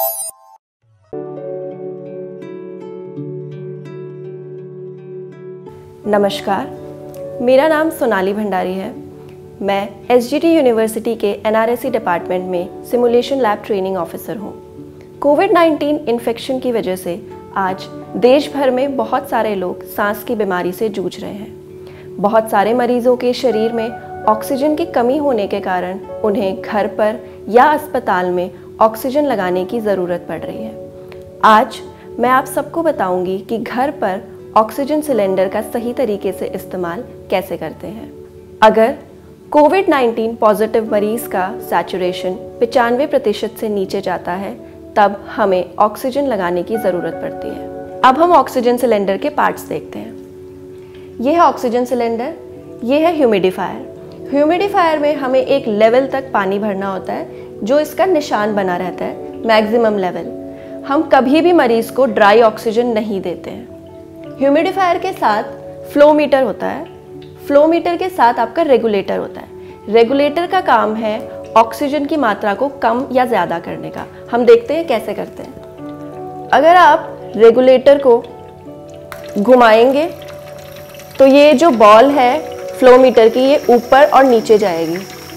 नमस्कार, मेरा नाम सोनाली भंडारी है। मैं एसजीटी यूनिवर्सिटी के एनआरएससी डिपार्टमेंट में सिमुलेशन लैब ट्रेनिंग ऑफिसर हूँ। कोविड-19 इन्फेक्शन की वजह से आज देश भर में बहुत सारे लोग सांस की बीमारी से जूझ रहे हैं। बहुत सारे मरीजों के शरीर में ऑक्सीजन की कमी होने के कारण उन्हें घर पर या अस्पताल में ऑक्सीजन लगाने की ज़रूरत पड़ रही है। आज मैं आप सबको बताऊंगी कि घर पर ऑक्सीजन सिलेंडर का सही तरीके से इस्तेमाल कैसे करते हैं। अगर कोविड-19 पॉजिटिव मरीज का सैचुरेशन 95% से नीचे जाता है तब हमें ऑक्सीजन लगाने की ज़रूरत पड़ती है। अब हम ऑक्सीजन सिलेंडर के पार्ट्स देखते हैं। ये है ऑक्सीजन सिलेंडर, ये है ह्यूमिडिफायर। ह्यूमिडिफायर में हमें एक लेवल तक पानी भरना होता है जो इसका निशान बना रहता है, मैक्सिमम लेवल। हम कभी भी मरीज़ को ड्राई ऑक्सीजन नहीं देते हैं। ह्यूमिडिफायर के साथ फ्लो मीटर होता है। फ्लो मीटर के साथ आपका रेगुलेटर होता है। रेगुलेटर का काम है ऑक्सीजन की मात्रा को कम या ज़्यादा करने का। हम देखते हैं कैसे करते हैं। अगर आप रेगुलेटर को घुमाएंगे तो ये जो बॉल है फ्लो मीटर की, ये ऊपर और नीचे जाएगी।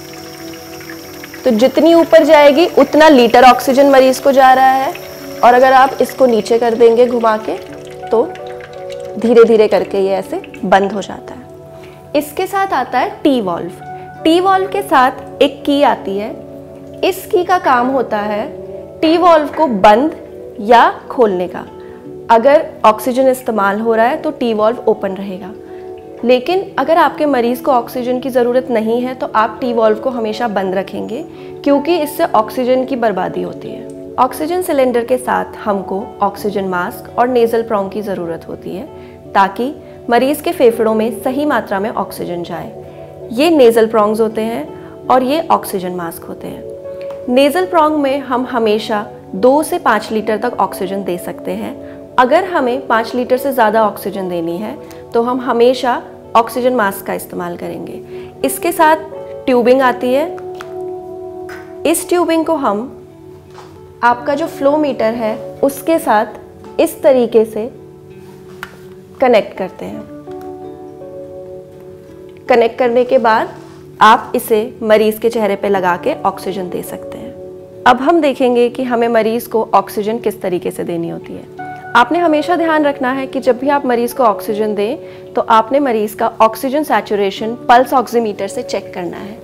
तो जितनी ऊपर जाएगी उतना लीटर ऑक्सीजन मरीज को जा रहा है, और अगर आप इसको नीचे कर देंगे घुमा के तो धीरे धीरे करके ये ऐसे बंद हो जाता है। इसके साथ आता है टी वॉल्व। टी वॉल्व के साथ एक की आती है। इस की का काम होता है टी वॉल्व को बंद या खोलने का। अगर ऑक्सीजन इस्तेमाल हो रहा है तो टी वॉल्व ओपन रहेगा, लेकिन अगर आपके मरीज को ऑक्सीजन की ज़रूरत नहीं है तो आप टी वॉल्व को हमेशा बंद रखेंगे, क्योंकि इससे ऑक्सीजन की बर्बादी होती है। ऑक्सीजन सिलेंडर के साथ हमको ऑक्सीजन मास्क और नेज़ल प्रोंग की ज़रूरत होती है ताकि मरीज के फेफड़ों में सही मात्रा में ऑक्सीजन जाए। ये नेज़ल प्रोंग्स होते हैं और ये ऑक्सीजन मास्क होते हैं। नेज़ल प्रोंग में हम हमेशा 2 से 5 लीटर तक ऑक्सीजन दे सकते हैं। अगर हमें 5 लीटर से ज़्यादा ऑक्सीजन देनी है तो हम हमेशा ऑक्सीजन मास्क का इस्तेमाल करेंगे। इसके साथ ट्यूबिंग आती है। इस ट्यूबिंग को हम आपका जो फ्लो मीटर है उसके साथ इस तरीके से कनेक्ट करते हैं। कनेक्ट करने के बाद आप इसे मरीज के चेहरे पे लगा के ऑक्सीजन दे सकते हैं। अब हम देखेंगे कि हमें मरीज को ऑक्सीजन किस तरीके से देनी होती है। आपने हमेशा ध्यान रखना है कि जब भी आप मरीज को ऑक्सीजन दें तो आपने मरीज का ऑक्सीजन सैचुरेशन पल्स ऑक्सीमीटर से चेक करना है।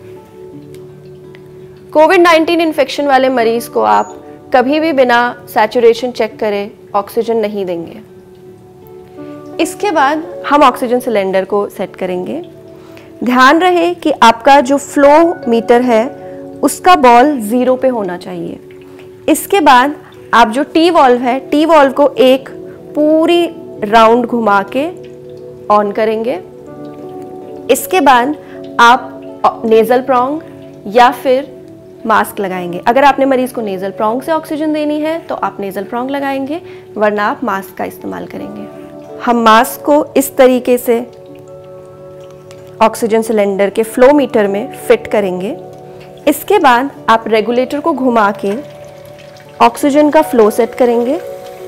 कोविड-19 इन्फेक्शन वाले मरीज को आप कभी भी बिना सैचुरेशन चेक करे ऑक्सीजन नहीं देंगे। इसके बाद हम ऑक्सीजन सिलेंडर को सेट करेंगे। ध्यान रहे कि आपका जो फ्लो मीटर है उसका बॉल 0 पे होना चाहिए। इसके बाद आप जो टी वॉल्व है, टी वॉल्व को एक पूरी राउंड घुमा के ऑन करेंगे। इसके बाद आप नेज़ल प्रोंग या फिर मास्क लगाएंगे। अगर आपने मरीज को नेज़ल प्रोंग से ऑक्सीजन देनी है तो आप नेज़ल प्रोंग लगाएंगे, वरना आप मास्क का इस्तेमाल करेंगे। हम मास्क को इस तरीके से ऑक्सीजन सिलेंडर के फ्लो मीटर में फिट करेंगे। इसके बाद आप रेगुलेटर को घुमा के ऑक्सीजन का फ्लो सेट करेंगे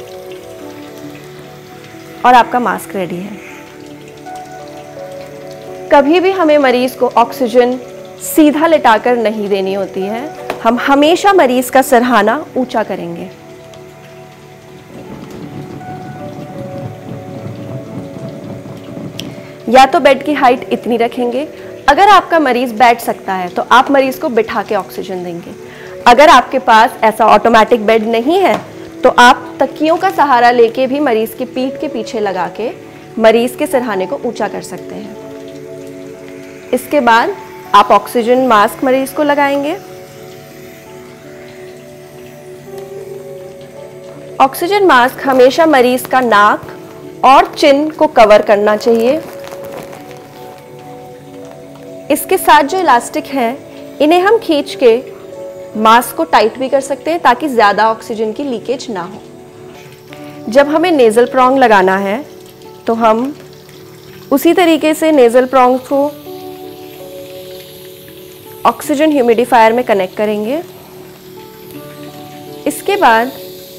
और आपका मास्क रेडी है। कभी भी हमें मरीज को ऑक्सीजन सीधा लिटाकर नहीं देनी होती है। हम हमेशा मरीज का सरहाना ऊंचा करेंगे। या तो बेड की हाइट इतनी रखेंगे। अगर आपका मरीज बैठ सकता है तो आप मरीज को बिठा के ऑक्सीजन देंगे। अगर आपके पास ऐसा ऑटोमेटिक बेड नहीं है तो आप तकियों का सहारा लेके भी मरीज की पीठ के पीछे लगा के मरीज के सरहाने को ऊंचा कर सकते हैं। इसके बाद आप ऑक्सीजन मास्क मरीज को लगाएंगे। ऑक्सीजन मास्क हमेशा मरीज का नाक और चिन को कवर करना चाहिए। इसके साथ जो इलास्टिक हैं इन्हें हम खींच के मास्क को टाइट भी कर सकते हैं ताकि ज़्यादा ऑक्सीजन की लीकेज ना हो। जब हमें नेज़ल प्रोंग लगाना है तो हम उसी तरीके से नेज़ल प्रोंग को ऑक्सीजन ह्यूमिडिफायर में कनेक्ट करेंगे। इसके बाद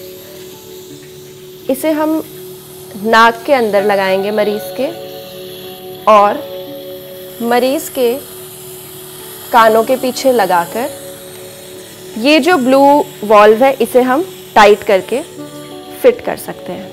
इसे हम नाक के अंदर लगाएंगे मरीज़ के, और मरीज़ के कानों के पीछे लगाकर ये जो ब्लू वॉल्व है इसे हम टाइट करके फिट कर सकते हैं।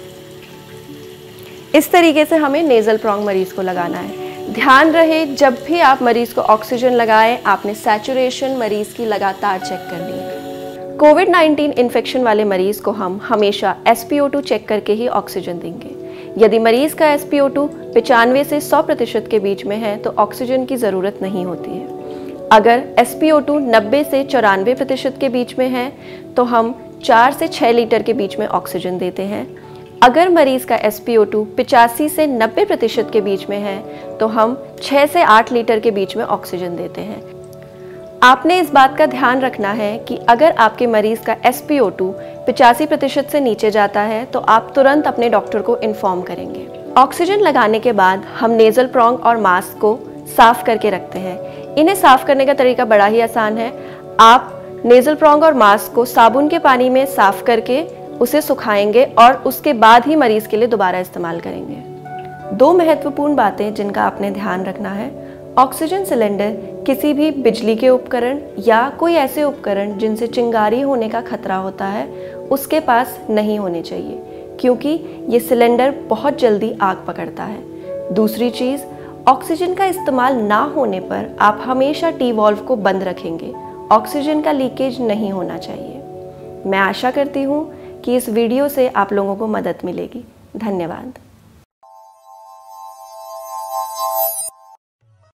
इस तरीके से हमें नेज़ल प्रोंग मरीज़ को लगाना है। ध्यान रहे, जब भी आप मरीज़ को ऑक्सीजन लगाएं, आपने सैचुरेशन मरीज़ की लगातार चेक करनी है। कोविड-19 इन्फेक्शन वाले मरीज़ को हम हमेशा SpO2 चेक करके ही ऑक्सीजन देंगे। यदि मरीज़ का SpO2 95 से 100% के बीच में है तो ऑक्सीजन की ज़रूरत नहीं होती है। अगर SpO2 90 से 94% के बीच में है तो हम 4 से 6 लीटर के बीच में ऑक्सीजन देते हैं। अगर मरीज़ का SpO2 85 से 90% के बीच में है तो हम 6 से 8 लीटर के बीच में ऑक्सीजन देते हैं। आपने इस बात का ध्यान रखना है कि अगर आपके मरीज़ का SpO2 85% से नीचे जाता है तो आप तुरंत अपने डॉक्टर को इन्फॉर्म करेंगे। ऑक्सीजन लगाने के बाद हम नेज़ल प्रोंग और मास्क को साफ़ करके रखते हैं। इन्हें साफ़ करने का तरीका बड़ा ही आसान है। आप नेज़ल प्रोंग और मास्क को साबुन के पानी में साफ़ करके उसे सुखाएंगे और उसके बाद ही मरीज़ के लिए दोबारा इस्तेमाल करेंगे। 2 महत्वपूर्ण बातें जिनका आपने ध्यान रखना है। ऑक्सीजन सिलेंडर किसी भी बिजली के उपकरण या कोई ऐसे उपकरण जिनसे चिंगारी होने का खतरा होता है उसके पास नहीं होने चाहिए, क्योंकि ये सिलेंडर बहुत जल्दी आग पकड़ता है। दूसरी चीज़, ऑक्सीजन का इस्तेमाल ना होने पर आप हमेशा T-वॉल्व को बंद रखेंगे। ऑक्सीजन का लीकेज नहीं होना चाहिए। मैं आशा करती हूँ कि इस वीडियो से आप लोगों को मदद मिलेगी। धन्यवाद।